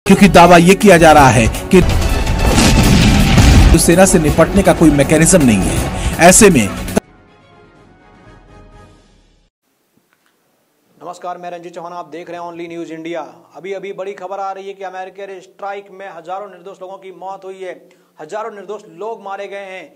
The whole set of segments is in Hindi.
क्योंकि दावा ये किया जा रहा है कि सेना से निपटने का कोई मैकेनिज्म नहीं है। ऐसे में नमस्कार, मैं रंजीत चौहान, आप देख रहे हैं ओनली न्यूज इंडिया। अभी बड़ी खबर आ रही है कि अमेरिका के स्ट्राइक में हजारों निर्दोष लोगों की मौत हुई है, हजारों निर्दोष लोग मारे गए हैं।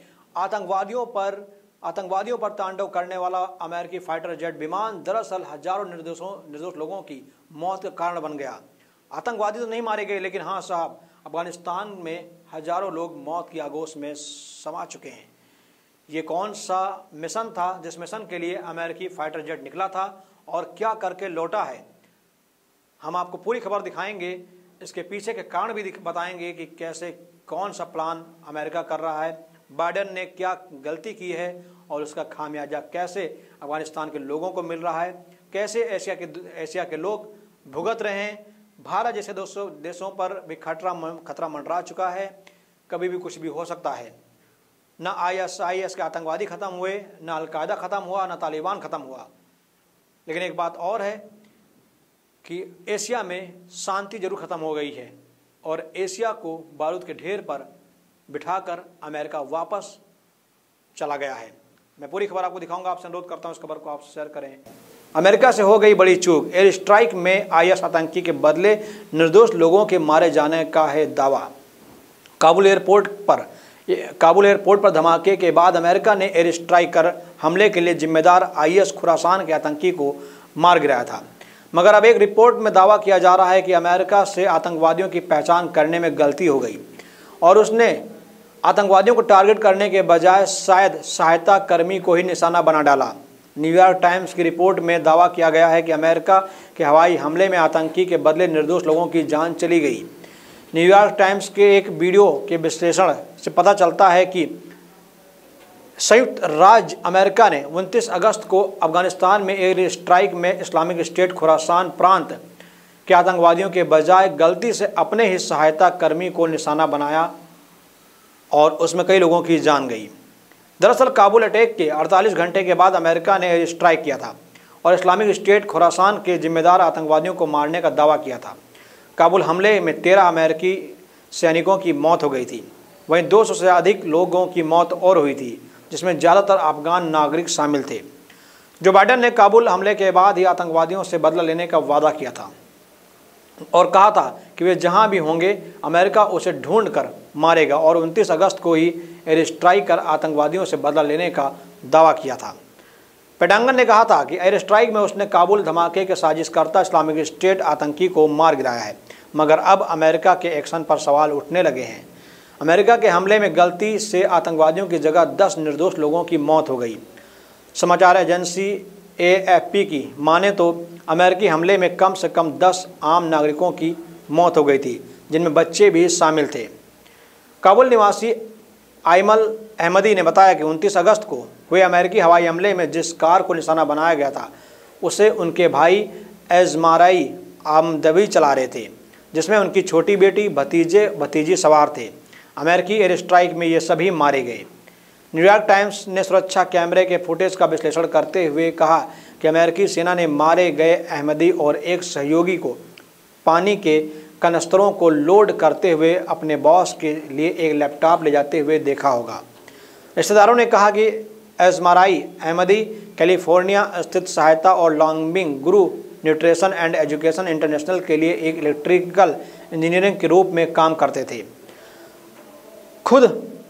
आतंकवादियों पर तांडव करने वाला अमेरिकी फाइटर जेट विमान दरअसल हजारों निर्दोष लोगों की मौत का कारण बन गया। आतंकवादी तो नहीं मारे गए, लेकिन हाँ साहब, अफगानिस्तान में हजारों लोग मौत की आगोश में समा चुके हैं। ये कौन सा मिशन था जिस मिशन के लिए अमेरिकी फाइटर जेट निकला था और क्या करके लौटा है? हम आपको पूरी खबर दिखाएंगे, इसके पीछे के कारण भी बताएंगे कि कैसे कौन सा प्लान अमेरिका कर रहा है, बाइडेन ने क्या गलती की है और उसका खामियाजा कैसे अफगानिस्तान के लोगों को मिल रहा है, कैसे एशिया के लोग भुगत रहे हैं। भारत जैसे देशों पर भी खतरा मंडरा चुका है, कभी भी कुछ भी हो सकता है। न ISIS के आतंकवादी खत्म हुए, न अलकायदा खत्म हुआ, न तालिबान खत्म हुआ। लेकिन एक बात और है कि एशिया में शांति जरूर खत्म हो गई है और एशिया को बारूद के ढेर पर बिठाकर अमेरिका वापस चला गया है। मैं पूरी खबर आपको दिखाऊंगा, आपसे अनुरोध करता हूं इस खबर को आप शेयर करें। अमेरिका से हो गई बड़ी चूक, एयर स्ट्राइक में IS आतंकी के बदले निर्दोष लोगों के मारे जाने का है दावा। काबुल एयरपोर्ट पर धमाके के बाद अमेरिका ने एयर स्ट्राइक कर हमले के लिए जिम्मेदार IS खुरासान के आतंकी को मार गिराया था। मगर अब एक रिपोर्ट में दावा किया जा रहा है कि अमेरिका से आतंकवादियों की पहचान करने में गलती हो गई और उसने आतंकवादियों को टारगेट करने के बजाय शायद सहायता कर्मी को ही निशाना बना डाला। न्यूयॉर्क टाइम्स की रिपोर्ट में दावा किया गया है कि अमेरिका के हवाई हमले में आतंकी के बदले निर्दोष लोगों की जान चली गई। न्यूयॉर्क टाइम्स के एक वीडियो के विश्लेषण से पता चलता है कि संयुक्त राज्य अमेरिका ने 29 अगस्त को अफगानिस्तान में एयर स्ट्राइक में इस्लामिक स्टेट खुरासान प्रांत के आतंकवादियों के बजाय गलती से अपने ही सहायता कर्मी को निशाना बनाया और उसमें कई लोगों की जान गई। दरअसल काबुल अटैक के 48 घंटे के बाद अमेरिका ने एयर स्ट्राइक किया था और इस्लामिक स्टेट खुरासान के जिम्मेदार आतंकवादियों को मारने का दावा किया था। काबुल हमले में 13 अमेरिकी सैनिकों की मौत हो गई थी, वहीं 200 से अधिक लोगों की मौत और हुई थी, जिसमें ज़्यादातर अफगान नागरिक शामिल थे। जो बाइडेन ने काबुल हमले के बाद ही आतंकवादियों से बदला लेने का वादा किया था और कहा था कि वे जहां भी होंगे अमेरिका उसे ढूंढ कर मारेगा और 29 अगस्त को ही एयर स्ट्राइक कर आतंकवादियों से बदला लेने का दावा किया था। पेंटागन ने कहा था कि एयर स्ट्राइक में उसने काबुल धमाके के साजिशकर्ता इस्लामिक स्टेट आतंकी को मार गिराया है, मगर अब अमेरिका के एक्शन पर सवाल उठने लगे हैं। अमेरिका के हमले में गलती से आतंकवादियों की जगह 10 निर्दोष लोगों की मौत हो गई। समाचार एजेंसी AFP की माने तो अमेरिकी हमले में कम से कम 10 आम नागरिकों की मौत हो गई थी, जिनमें बच्चे भी शामिल थे। काबुल निवासी आइमल अहमदी ने बताया कि 29 अगस्त को हुए अमेरिकी हवाई हमले में जिस कार को निशाना बनाया गया था उसे उनके भाई एजमाराई आमदवी चला रहे थे, जिसमें उनकी छोटी बेटी, भतीजी सवार थे। अमेरिकी एयर स्ट्राइक में ये सभी मारे गए। न्यूयॉर्क टाइम्स ने सुरक्षा कैमरे के फुटेज का विश्लेषण करते हुए कहा कि अमेरिकी सेना ने मारे गए अहमदी और एक सहयोगी को पानी के कनस्तरों को लोड करते हुए अपने बॉस के लिए एक लैपटॉप ले जाते हुए देखा होगा। रिश्तेदारों ने कहा कि एजमाराई अहमदी कैलिफोर्निया स्थित सहायता और लॉन्गबिंग गुरु न्यूट्रिशन एंड एजुकेशन इंटरनेशनल के लिए एक इलेक्ट्रिकल इंजीनियरिंग के रूप में काम करते थे। खुद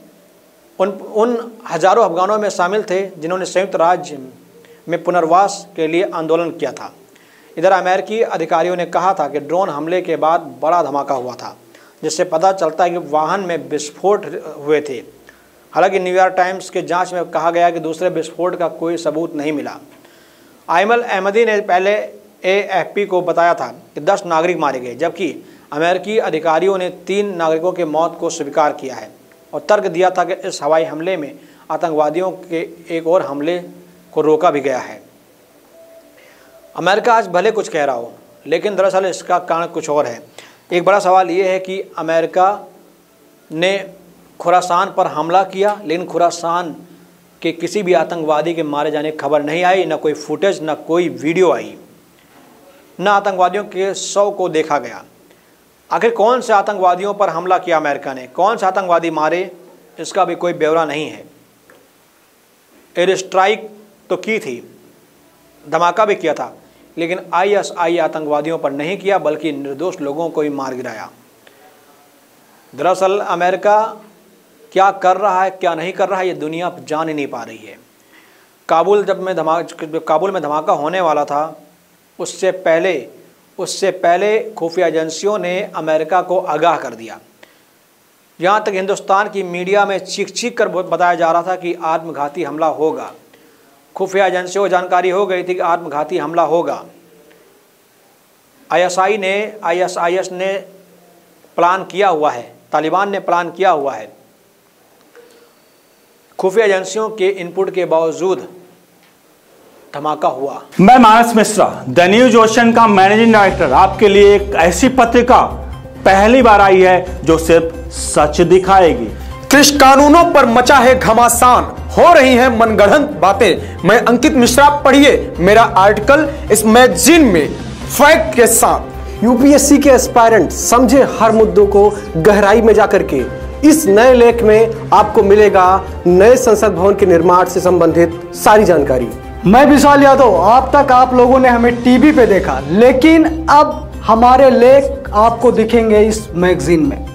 उन हजारों अफगानों में शामिल थे जिन्होंने संयुक्त राज्य में पुनर्वास के लिए आंदोलन किया था। इधर अमेरिकी अधिकारियों ने कहा था कि ड्रोन हमले के बाद बड़ा धमाका हुआ था, जिससे पता चलता है कि वाहन में विस्फोट हुए थे। हालांकि न्यूयॉर्क टाइम्स के जांच में कहा गया कि दूसरे विस्फोट का कोई सबूत नहीं मिला। आइमल अहमदी ने पहले AFP को बताया था कि 10 नागरिक मारे गए, जबकि अमेरिकी अधिकारियों ने 3 नागरिकों की मौत को स्वीकार किया है और तर्क दिया था कि इस हवाई हमले में आतंकवादियों के एक और हमले को रोका भी गया है। अमेरिका आज भले कुछ कह रहा हो, लेकिन दरअसल इसका कारण कुछ और है। एक बड़ा सवाल ये है कि अमेरिका ने खुरासान पर हमला किया, लेकिन खुरासान के किसी भी आतंकवादी के मारे जाने की खबर नहीं आई, न कोई फुटेज, न कोई वीडियो आई, न आतंकवादियों के शव को देखा गया। आखिर कौन से आतंकवादियों पर हमला किया अमेरिका ने, कौन से आतंकवादी मारे, इसका भी कोई ब्यौरा नहीं है। एयर स्ट्राइक तो की थी, धमाका भी किया था, लेकिन ISI आतंकवादियों पर नहीं किया, बल्कि निर्दोष लोगों को ही मार गिराया। दरअसल अमेरिका क्या कर रहा है, क्या नहीं कर रहा है, ये दुनिया जान ही नहीं पा रही है। काबुल में धमाका होने वाला था, उससे पहले खुफिया एजेंसियों ने अमेरिका को आगाह कर दिया। यहाँ तक हिंदुस्तान की मीडिया में चीख कर बताया जा रहा था कि आत्मघाती हमला होगा। खुफिया एजेंसियों को जानकारी हो गई थी कि आत्मघाती हमला होगा। ISIS ने प्लान किया हुआ है, तालिबान ने प्लान किया हुआ है। खुफिया एजेंसियों के इनपुट के बावजूद धमाका हुआ। मैं Manas Mishra, the News Ocean का मैनेजिंग डायरेक्टर, आपके लिए एक ऐसी पत्रिका पहली बार आई है जो सिर्फ सच दिखाएगी। कृषि कानूनों पर मचा है घमासान, हो रही हैं मनगढ़ंत बातें। मैं अंकित मिश्रा, पढ़िए मेरा आर्टिकल इस मैगजीन में फैक्ट के साथ। यूपीएससी के एस्पायरेंट समझे हर मुद्दों को गहराई में जाकर के। इस नए लेख में आपको मिलेगा नए संसद भवन के निर्माण से संबंधित सारी जानकारी। मैं विशाल यादव, अब तक आप लोगों ने हमें टीवी पे देखा, लेकिन अब हमारे लेख आपको दिखेंगे इस मैगजीन में।